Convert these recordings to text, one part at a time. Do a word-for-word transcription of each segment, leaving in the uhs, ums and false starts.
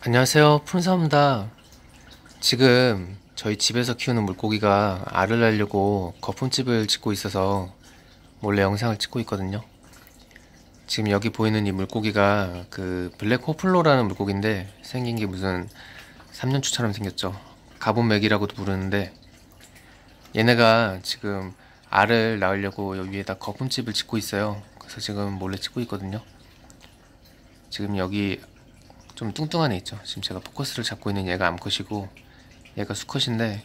안녕하세요, 푼사입니다. 지금 저희 집에서 키우는 물고기가 알을 낳으려고 거품집을 짓고 있어서 몰래 영상을 찍고 있거든요. 지금 여기 보이는 이 물고기가 그 블랙 호플로라는 물고기인데 생긴 게 무슨 삼년추처럼 생겼죠. 가본맥이라고도 부르는데 얘네가 지금 알을 낳으려고 여기 위에다 거품집을 짓고 있어요. 그래서 지금 몰래 찍고 있거든요. 지금 여기 좀 뚱뚱한 애 있죠. 지금 제가 포커스를 잡고 있는 얘가 암컷이고 얘가 수컷인데,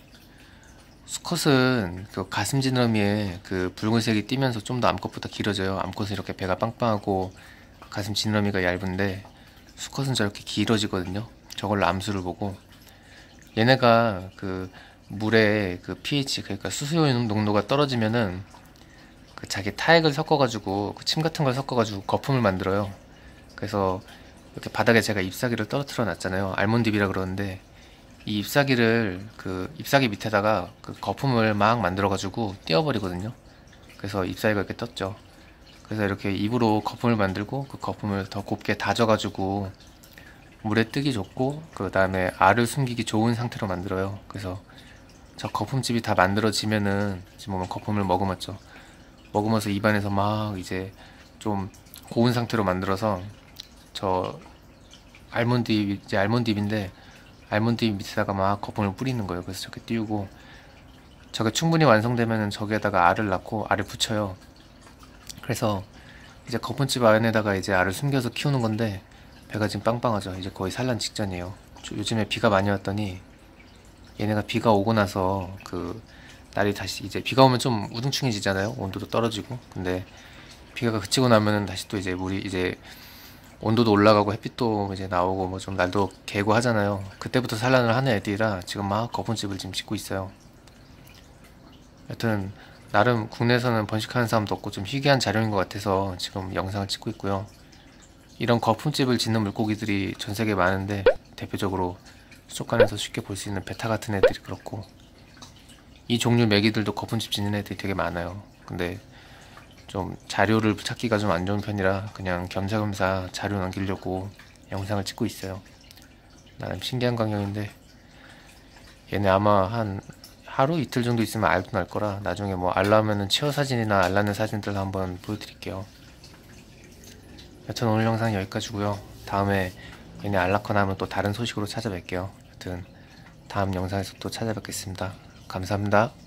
수컷은 그 가슴 지느러미에 그 붉은색이 띄면서 좀 더 암컷보다 길어져요. 암컷은 이렇게 배가 빵빵하고 가슴 지느러미가 얇은데 수컷은 저렇게 길어지거든요. 저걸로 암수를 보고, 얘네가 그 물에 그 pH, 그러니까 수소요 농도가 떨어지면은 그 자기 타액을 섞어가지고 그 침 같은 걸 섞어가지고 거품을 만들어요. 그래서 이렇게 바닥에 제가 잎사귀를 떨어뜨려 놨잖아요. 알몬드잎이라 그러는데 이 잎사귀를 그 잎사귀 밑에다가 그 거품을 막 만들어가지고 띄워버리거든요. 그래서 잎사귀가 이렇게 떴죠. 그래서 이렇게 입으로 거품을 만들고 그 거품을 더 곱게 다져가지고 물에 뜨기 좋고 그 다음에 알을 숨기기 좋은 상태로 만들어요. 그래서 저 거품집이 다 만들어지면은 지금 보면 거품을 머금었죠. 머금어서 입안에서 막 이제 좀 고운 상태로 만들어서 저 알몬드잎, 이제 알몬드잎인데 알몬드잎 밑에다가 막 거품을 뿌리는 거예요. 그래서 저렇게 띄우고, 저게 충분히 완성되면은 저기에다가 알을 낳고 알을 붙여요. 그래서 이제 거품집 안에다가 이제 알을 숨겨서 키우는 건데 배가 지금 빵빵하죠. 이제 거의 산란 직전이에요. 요즘에 비가 많이 왔더니 얘네가 비가 오고 나서 그 날이 다시, 이제 비가 오면 좀 우중충해지잖아요. 온도도 떨어지고. 근데 비가 그치고 나면은 다시 또 이제 물이 이제 온도도 올라가고 햇빛도 이제 나오고 뭐 좀 날도 개고 하잖아요. 그때부터 산란을 하는 애들이라 지금 막 거품집을 지금 짓고 있어요. 여튼 나름 국내에서는 번식하는 사람도 없고 좀 희귀한 자료인 것 같아서 지금 영상을 찍고 있고요. 이런 거품집을 짓는 물고기들이 전 세계에 많은데 대표적으로 수족관에서 쉽게 볼 수 있는 베타 같은 애들이 그렇고, 이 종류 메기들도 거품집 짓는 애들이 되게 많아요. 근데 좀 자료를 찾기가 좀 안 좋은 편이라 그냥 겸사겸사 자료 남기려고 영상을 찍고 있어요. 나름 신기한 광경인데 얘네 아마 한 하루 이틀 정도 있으면 알도 날 거라 나중에 뭐 알 낳으면은 치어 사진이나 알 낳는 사진들 한번 보여드릴게요. 여튼 오늘 영상 여기까지고요. 다음에 얘네 알 낳거나 하면 또 다른 소식으로 찾아뵐게요. 여튼 다음 영상에서 또 찾아뵙겠습니다. 감사합니다.